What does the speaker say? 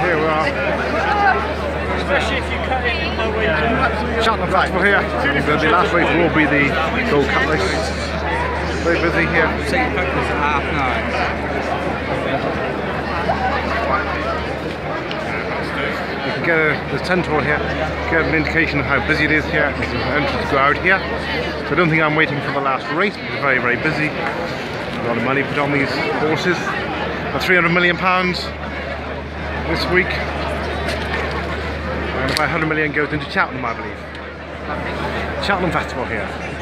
Here we are. Especially if you cut it in the winter. Cheltenham Festival here. The last race will be the Gold Cup race. Very busy here. St. Patrick's at 9:30. You can get there's 10 tour here. Get an indication of how busy it is here. There's an entrance to go out here. So I don't think I'm waiting for the last race because it's very, very busy. A lot of money put on these horses. For £300 million this week. And about 100 million goes into Cheltenham, I believe. Cheltenham Festival here.